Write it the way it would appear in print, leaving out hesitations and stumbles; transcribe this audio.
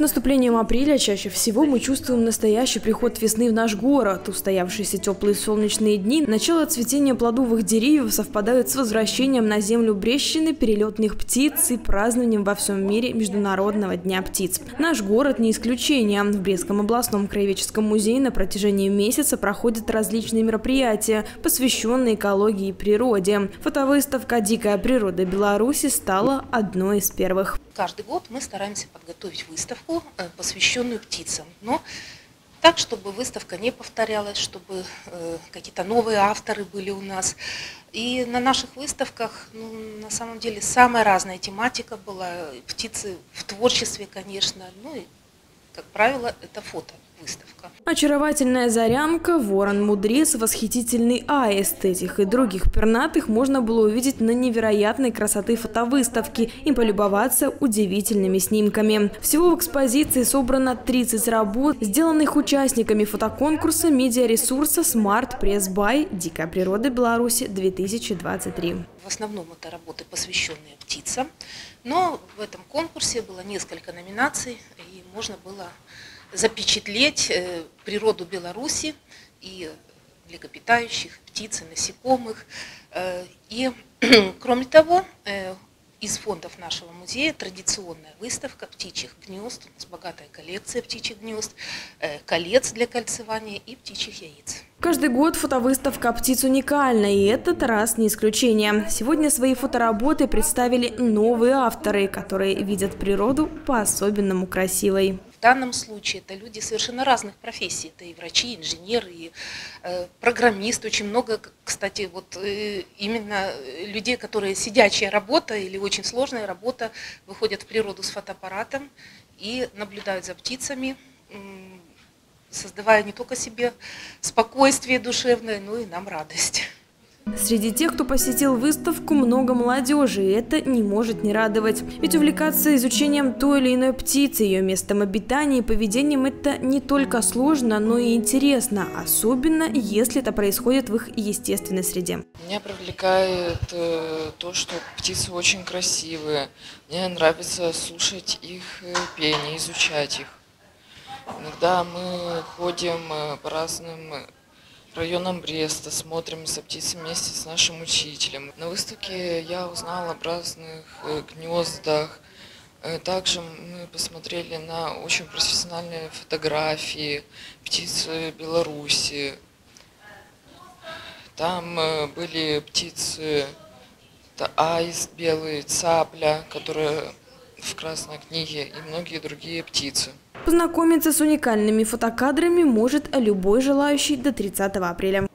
наступлением апреля чаще всего мы чувствуем настоящий приход весны в наш город. Устоявшиеся теплые солнечные дни, начало цветения плодовых деревьев совпадают с возвращением на землю Брестщины перелетных птиц и празднованием во всем мире Международного дня птиц. Наш город не исключение. В Брестском областном краеведческом музее на протяжении месяца проходят различные мероприятия, посвященные экологии и природе. Фотовыставка «Дикая природа Беларуси» стала одной из первых. Каждый год мы стараемся подготовить выставку, посвященную птицам, но так, чтобы выставка не повторялась, чтобы какие-то новые авторы были у нас. И на наших выставках, на самом деле, самая разная тематика была. Птицы в творчестве, конечно, ну и, как правило, это фотовыставка. Очаровательная зарянка, ворон-мудрец, восхитительный аист. Этих и других пернатых можно было увидеть на невероятной красоты фотовыставки и полюбоваться удивительными снимками. Всего в экспозиции собрано 30 работ, сделанных участниками фотоконкурса медиаресурса Smart Press by «Дикая природа Беларуси 2023». В основном это работы, посвященные птицам, но в этом конкурсе было несколько номинаций, и можно было запечатлеть природу Беларуси и млекопитающих, птиц и насекомых. И, кроме того, из фондов нашего музея традиционная выставка птичьих гнезд, с богатой коллекцией птичьих гнезд, колец для кольцевания и птичьих яиц. Каждый год фотовыставка птиц уникальна, и этот раз не исключение. Сегодня свои фотоработы представили новые авторы, которые видят природу по-особенному красивой. В данном случае это люди совершенно разных профессий. Это и врачи, и инженеры, и программисты. Очень много, кстати, вот именно людей, которые сидячая работа или очень сложная работа, выходят в природу с фотоаппаратом и наблюдают за птицами, создавая не только себе спокойствие душевное, но и нам радость. Среди тех, кто посетил выставку, много молодежи, и это не может не радовать. Ведь увлекаться изучением той или иной птицы, ее местом обитания и поведением – это не только сложно, но и интересно, особенно если это происходит в их естественной среде. Меня привлекает то, что птицы очень красивые. Мне нравится слушать их пение, изучать их. Иногда мы ходим по разным районам Бреста, смотрим за птицами вместе с нашим учителем. На выставке я узнала об разных гнездах. Также мы посмотрели на очень профессиональные фотографии птиц Беларуси. Там были птицы, это аист белый, цапля, которая в Красной книге, и многие другие птицы. Познакомиться с уникальными фотокадрами может любой желающий до 30 апреля.